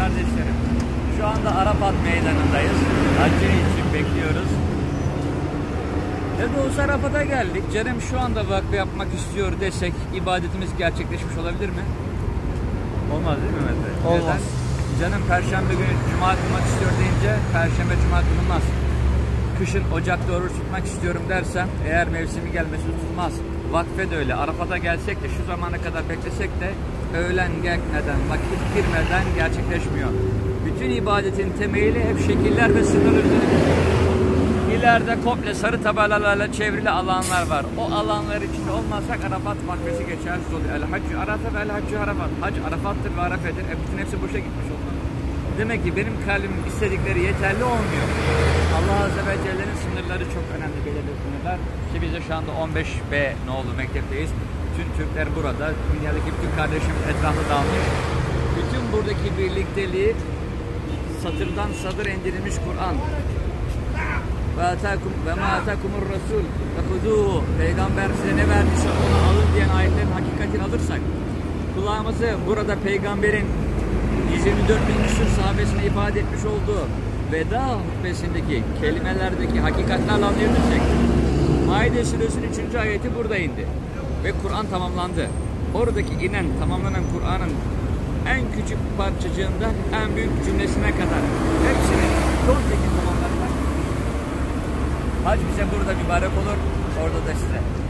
kardeşlerim. Şu anda Arafat Meydanı'ndayız. Hacı için bekliyoruz. Ne de olsa Arafat'a geldik. Canım şu anda vakfe yapmak istiyor desek ibadetimiz gerçekleşmiş olabilir mi? Olmaz değil mi Mehmet Bey? Olmaz. Neden? Canım Perşembe günü Cuma kılmak istiyor deyince Perşembe Cuma kılınmaz. Kışın Ocak'ta oruç tutmak istiyorum dersem eğer mevsimi gelmesi tutulmaz. Vakfe de öyle. Arafat'a gelsek de şu zamana kadar beklesek de öğlen gelmeden, vakit girmeden gerçekleşmiyor. Bütün ibadetin temeli hep şekiller ve sınırlar üzerinde. İleride komple sarı tabelalarla çevrili alanlar var. O alanlar içinde olmazsak Arafat vakfesi geçersiz oluyor. El Haccü Arafa ve El Haccü Arafat. Hac Arafat'tır ve Arafet'tir. Bütün hepsi boşa gitmiş olmalı. Demek ki benim kalbimin istedikleri yeterli olmuyor. Allah Azze ve Celle'nin sınırları çok önemli belirli sınırlar. Ki biz de şu anda 15B Nolu mektepteyiz. Bütün Türkler burada. Dünyadaki bütün kardeşimiz etrafı dağılmış. Bütün buradaki birlikteliği satırdan sadır indirilmiş Kur'an. Ve ma atakumur Resul fekuzuhu. Peygamber size ne verdiyse onu alın diyen ayetlerin hakikatini alırsak, kulağımızı burada peygamberin 124 bin küsur sahabesine ifade etmiş olduğu veda hutbesindeki kelimelerdeki hakikatlerle anlayabilirsek, Maide suresinin 3. ayeti burada indi ve Kur'an tamamlandı. Oradaki inen, tamamlanan Kur'an'ın en küçük parçacığında en büyük cümlesine kadar hepsini komple tamamladılar. Hac bize burada mübarek olur, orada da size.